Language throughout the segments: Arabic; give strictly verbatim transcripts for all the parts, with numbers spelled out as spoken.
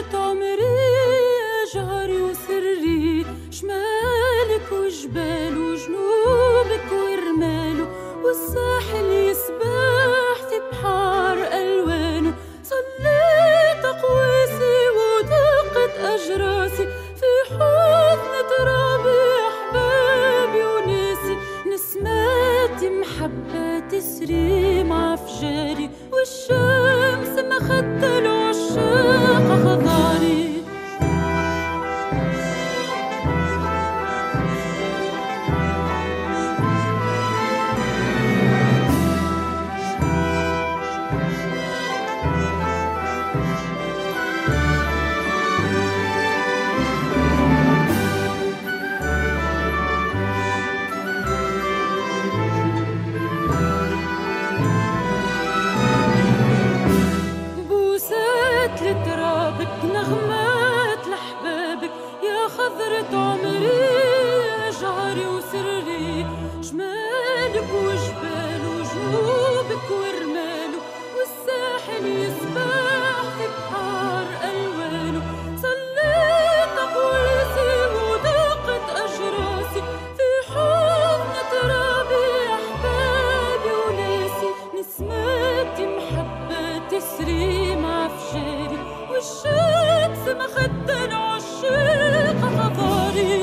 خضرة عمري يا جهري وسري، شمالك وجبال وجنوبك ورماله، والساحل يسبح في بحار ألوانه. صليت أقواسي ودقت أجراسي في حضن ترابي أحبابي وناسي، نسماتي محبة تسري مع فجاري، والشمس مخدة العشاق خضاري. لترابك نغمات لحبابك يا خضرة عمري يا جهري وسري، شمالك وجبال وجنوبك ورماله، والساحل يسبح في بحار ألوانه. صليت أقواسي وضاقت أجراسي في حضن ترابي أحبابي وناسي، نسماتي محبة تسري مع فجاري، والشمس مخدة العشاق خضاري.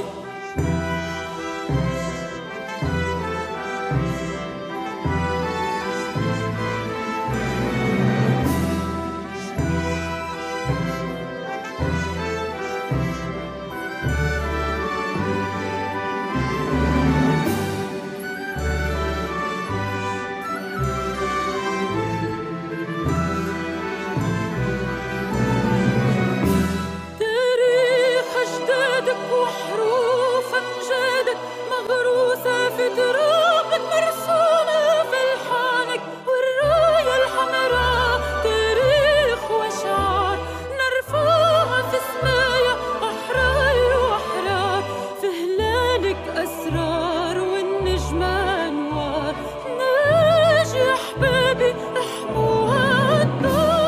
وحروف أمجادك مغروسة في ترابك، مرسومة في الحانك والراية الحمراء، تاريخ وشعار نرفعها في سمايا أحرار وأحرار، في هلالك أسرار والنجمة أنوار، ناجي أحبابي احموها الدار.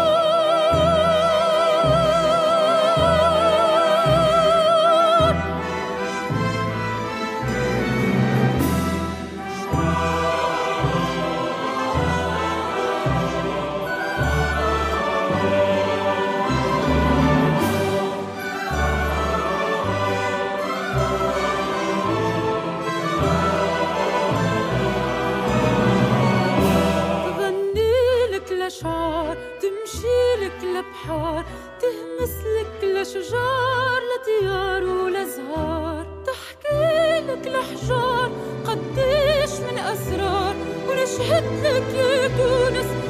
أشعار تمشيلك لبحار، تهمسلك لشجار لطيار ولزهار، تحكيلك لحجار قديش من أسرار، ونشهدلك يا تونس